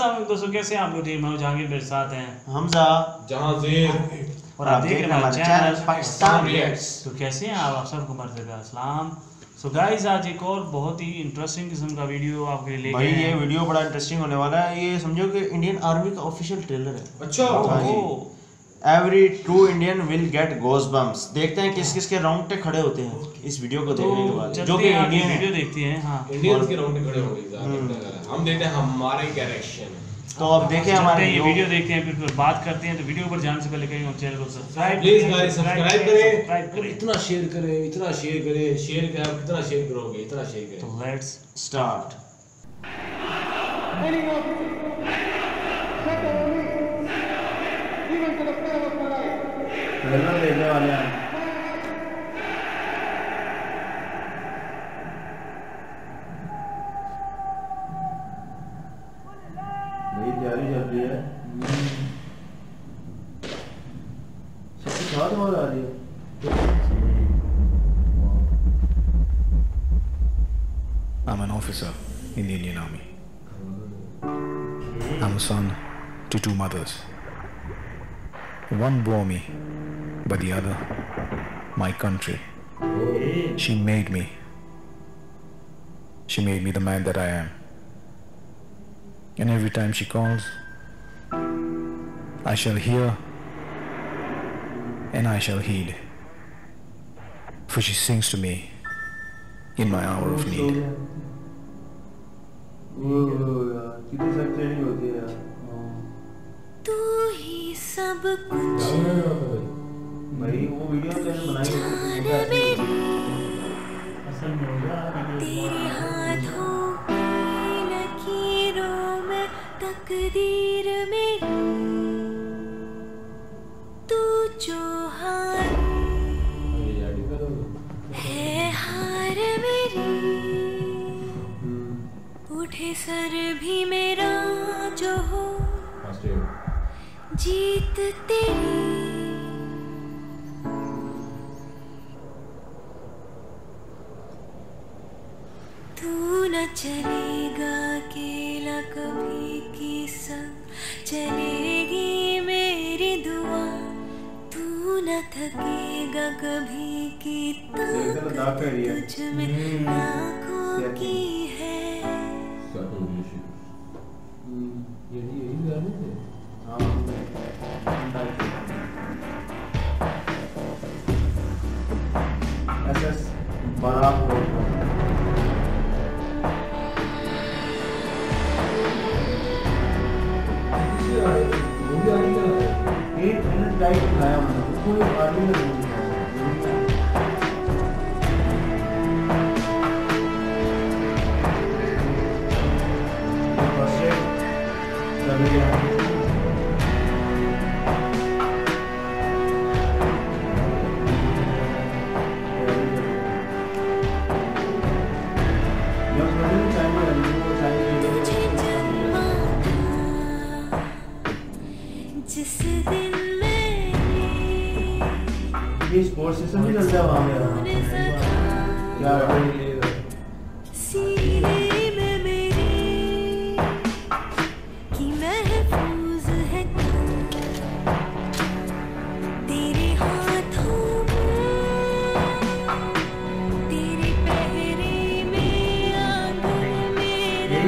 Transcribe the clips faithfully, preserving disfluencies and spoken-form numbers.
अस्सलाम वालेकुम दोस्तों, कैसे हैं आप लोग? ठीक, मैं जहांगीर, मेरे साथ हैं हमजा जहांगीर और आप देख रहे हैं हमारा चैनल पाकिस्तान रिएक्ट्स। तो कैसे हैं आप? आप सबको मर्तबा अस्सलाम। सो गाइस, आज एक और बहुत ही इंटरेस्टिंग किस्म का वीडियो आपके लिए भाई लेके ये आए हैं। वीडियो बड़ा इंटरेस्टिंग होने वाला है। ये समझो कि इंडियन आर्मी का ऑफिशियल ट्रेलर है। अच्छा हाँ जी। Every true Indian will get goosebumps. देखते हैं किस किस के रोंगटे खड़े होते हैं इस वीडियो को देखने के बाद, जो कि इंडियन है। वीडियो देखती हैं। हाँ, इंडियंस के राउंड खड़े होंगे ज्यादा। हम देखते हैं हमारे क्या रिएक्शन है। तो अब देखें हमारे ये वीडियो देखते हैं, फिर फिर बात करते हैं। तो वीडियो पर जाने से पहले कहीं हम चैनल को सब्सक्राइब प्लीज गाइस सब्सक्राइब करें, सब्सक्राइब करें। इतना शेयर करें, इतना शेयर करें, शेयर करें। आप कितना शेयर करोगे इतना शेयर करें। तो लेट्स स्टार्ट। ट्रेलर देखने वाले हैं। भाई तैयारी चल रही है। सबके साथ आवाज आ रही है। I'm an officer in the Indian Army. I'm a son to two mothers. One bore me, but the other, my country. She made me. She made me the man that I am. And every time she calls, I shall hear and I shall heed. For she sings to me in my hour of need. कितनी successful होती है यार। तू ही सब कुछ भाई वो video मैंने बनाई जान है। मेरी तेरे हाथों की लकीरों में तकदीर मेरी। तू जो हार है हार मेरी। उठे सर भी मेरा जो हो जीत तेरी। तू न चलेगा अकेला कभी की संग चलेगी मेरी दुआ। तू न थकेगा कभी की ताकत तुझ में आँखों की है। एसएस बारात एक मिनट टाइट खाया मैंने कोई आदमी नहीं जिस दिन मैंने ये स्पोर्ट्स सिस्टम भी चलता है वहाँ पे क्या सीने में मेरे कि महफूज है तेरे हाथों में। तेरे पहरे में आंगन मेरा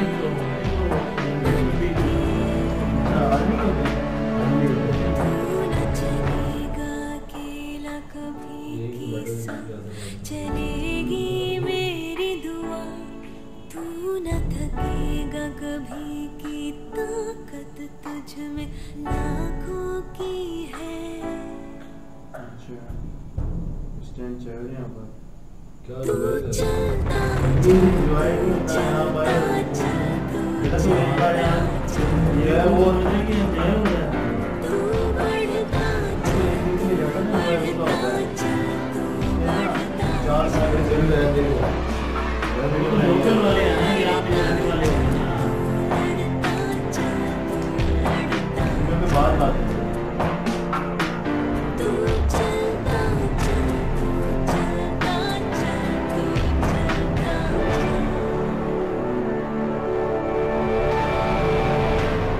चलेगी मेरी दुआ। तू न थकेगा कभी की ताकत तुझ में लाखों की है। अच्छा स्टैंड चल रहे हैं पर क्या तू चलता ये वो नहीं कि तू बढ़ता चार साल से रहते लोकल वाले हैं, ग्राम में रहने वाले हैं। बात बात तू चलता चलता चलता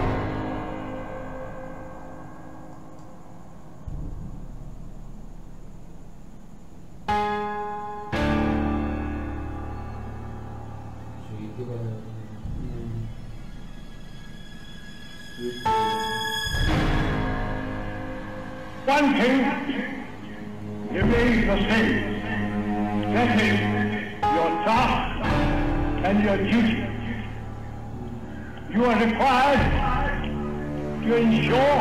One thing remains the same. That is your task and your duty. You are required to ensure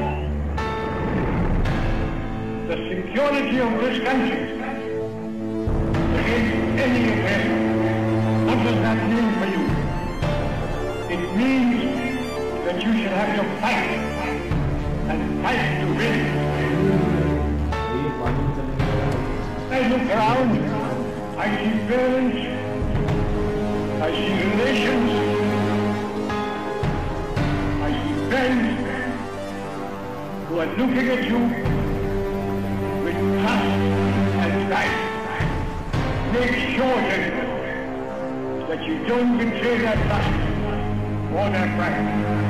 the security of this country against any aggression. What does that mean for you? It means that you should have to fight and fight to win. I look around, I see parents, I see relations, I see friends who are looking at you with trust and pride. Make sure, gentlemen, that you don't betray their trust or their pride.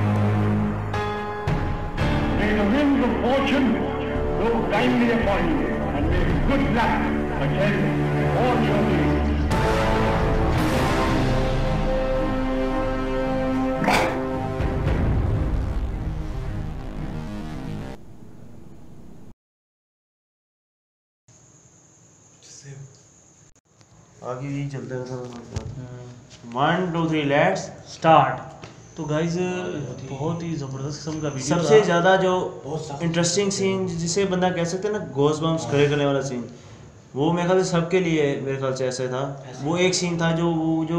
May the winds of fortune blow kindly upon you, and may good luck attend all your dreams. आगे यही चलता है one two three let's start. तो guys बहुत ही ज़बरदस्त किस्म का वीडियो सबसे ज़्यादा जो इंटरेस्टिंग सीन जिसे बंदा कह सकते हैं ना गोस बम्स खड़े करने वाला सीन, वो मेरे ख्याल से सबके लिए मेरे ख्याल से ऐसे था। वो एक सीन था जो वो जो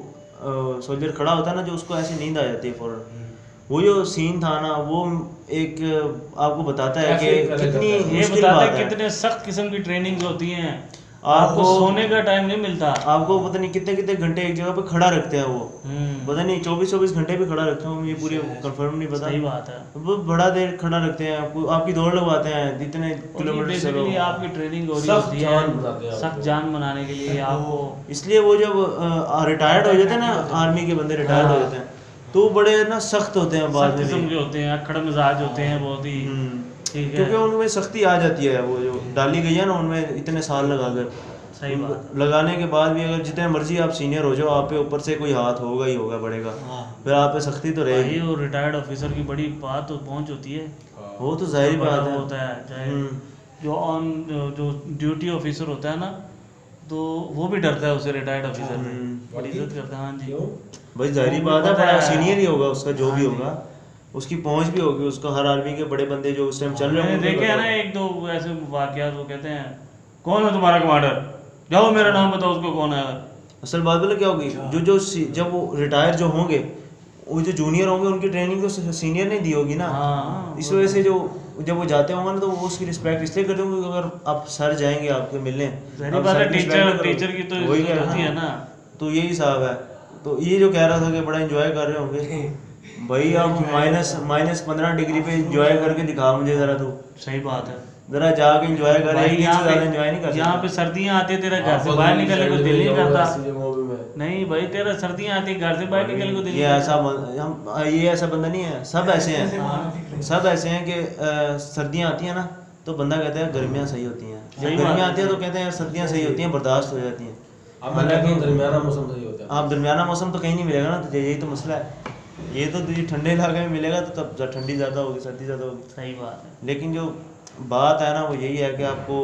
सोल्जर खड़ा होता है ना, जो उसको ऐसे नींद आ जाती है फौरन, वो जो सीन था ना, वो एक आपको बताता है कि कितनी ये मुश्किल बताता बात है है। कितने सख्त किस्म की ट्रेनिंग्स होती हैं, आपको आपको सोने का टाइम नहीं मिलता। आपको पता नहीं कितने कितने घंटे एक जगह पे खड़ा रखते हैं वो, पता नहीं चौबीस चौबीस घंटे भी खड़ा रखते हैं, मुझे पूरी कंफर्म नहीं पता। सही बात है। वो बड़ा देर खड़ा रखते हैं, आपको आपकी दौड़ लगवाते हैं इतने किलोमीटर से बेसिकली आपकी ट्रेनिंग हो रही होती है सख्त जान बनाने के लिए आपको। इसलिए वो जब रिटायर्ड हो जाते हैं ना, आर्मी के बंदे रिटायर्ड हो जाते हैं, तो बड़े ना सख्त होते हैं बाद में, किस्म के होते हैं, अखड़ मिजाज होते हैं बहुत ही, ठीक है, क्योंकि उनमें सख्ती आ जाती है। वो जो डाली गई है ना उनमें इतने साल लगा कर, सही बात। लगाने के बाद भी अगर जितने मर्जी आप सीनियर हो जाओ, आप पे ऊपर से कोई हाथ होगा ही होगा बढ़ेगा, फिर आप पे सख्ती तो रहेगी। और रिटायर्ड ऑफिसर की बड़ी बात तो पहुंच होती है, वो तो जाहिर बात है होता है। चाहे जो ऑन जो ड्यूटी ऑफिसर होता है ना, तो वो भी डरता है उससे, रिटायर्ड ऑफिसर से बड़ी इज्जत करता है। हाँ जी भाई जाहिर बात है, बड़ा सीनियर ही होगा उसका, जो भी होगा उसकी पहुंच भी होगी उसको। हर आर्मी के बड़े बंदे जो उस टाइम चल रहे हैं, देखे है ना एक दो ऐसे वाकयात, वो कहते हैं कौन है तुम्हारा कमांडर, जाओ मेरा नाम बताओ उसको कौन है। असल बात बोले क्या होगी, जो जो जब वो रिटायर जो होंगे, वो जो जूनियर होंगे उनकी ट्रेनिंग तो सीनियर नहीं दी होगी ना। हाँ, इस वजह से जो जब वो जाते होंगे ना, तो वो उसकी रिस्पेक्ट इसलिए करते होंगे कि अगर आप सर जाएंगे आपके मिलने, टीचर टीचर की तो इज्जत होती है ना। तो यही हिसाब है। तो ये जो कह रहा था कि बड़ा एंजॉय कर रहे होंगे, भाई आप माइनस माइनस पंद्रह डिग्री पे एंजॉय करके दिखा मुझे जरा। तू सही बात है, जरा जाके एंजॉय कर। यहाँ पे एंजॉय नहीं कर, यहाँ पे सर्दियाँ आती है, तेरा घर से बाहर निकलने को दिल नहीं करता। नहीं भाई, तेरा सर्दियाँ आती है, घर से बाहर निकलने को दिल नहीं ये ऐसा हम ये ऐसा बंदा नहीं है, सब ऐसे हैं, सब ऐसे हैं कि सर्दियाँ आती हैं ना, तो बंदा कहता है गर्मियाँ सही होती हैं, जब गर्मियाँ आती है तो कहते हैं सर्दियाँ सही होती हैं, बर्दाश्त हो जाती हैं। दरमियाना मौसम सही होता है। आप दरमियाना मौसम तो कहीं नहीं मिलेगा ना, तो यही तो मसला है। ये तो तुझे ठंडे इलाके में मिलेगा, तो तब ठंडी ज़्यादा होगी, सर्दी ज़्यादा होगी। सही बात है। लेकिन जो बात है ना, वो यही है कि आपको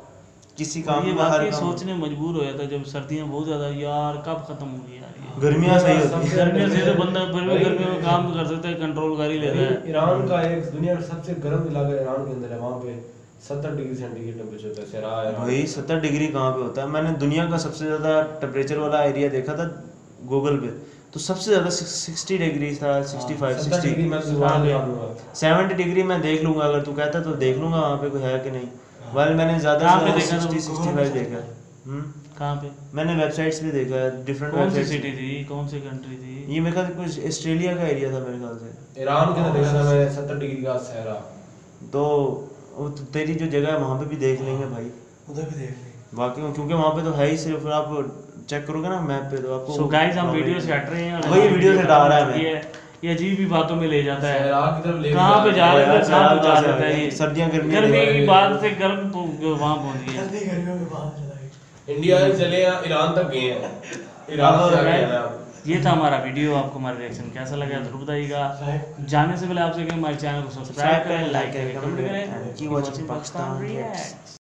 किसी काम ये में हर बात सोचने मजबूर हो जाता है जब सर्दियाँ बहुत ज़्यादा, यार कब खत्म होगी यार ये गर्मियाँ सही होती है। गर्मियों से तो बंदा फिर भी गर्मियों में काम कर सकता है, कंट्रोल कर ही लेता है। ईरान का एक दुनिया का सबसे गर्म इलाका ईरान के अंदर है, वहाँ पे सत्तर डिग्री सेंटीग्रेड टेम्परेचर होता है। सेरा है भाई सत्तर डिग्री कहाँ पे होता है? मैंने दुनिया का सबसे ज़्यादा टेम्परेचर वाला एरिया देखा था गूगल पे, तो सबसे ज़्यादा सिक्सटी डिग्री था, sixty five sixty seventy degree मैं देख लूँगा, अगर तू कहता तो देख लूँगा वहाँ पे कोई है कि नहीं। वाल मैंने ज़्यादा से सिक्सटी सिक्सटी फाइव देखा है। कहाँ पे? मैंने वेबसाइट्स पे देखा है, डिफरेंट कौन सी सिटी थी, कौन सी कंट्री थी? ये मेरे ख्याल से कुछ ऑस्ट्रेलिया का एरिया था मेरे ख्याल से। ईरान के अंदर देखा था मैंने सत्तर डिग्री का सहरा। तो वो तो तेरी जो जगह है वहाँ पे भी देख लेंगे भाई, उधर भी देख लेंगे बाकी में, क्योंकि वहाँ पे तो है ही सिर्फ, आप चेक करोगे ना मैप पे तो आपको। सो गाइस हम वीडियो से हट रहे हैं, वही वीडियो से हटा रहा है मैं। ये ये अजीब ही बातों में ले जाता है। सहरा की तरफ ले कहाँ पे जा रहे हैं, कहाँ पे जा रहा है ये? सर्दियाँ गर्मी गर्मी की बात से गर्म तो वहाँ पहुँच गए। सर्दी गर्मियों में बाहर चला गया। इंडिया से चले या ईरान तक गए हैं, ईरान से आगे हैं आप। ये था हमारा वीडियो, आपको हमारा रिएक्शन कैसा लगा जरूर बताइएगा। जाने से पहले आपसे कहें हमारे चैनल को सब्सक्राइब करें, लाइक करें, कमेंट करें। Keep watching Pakistan Reacts.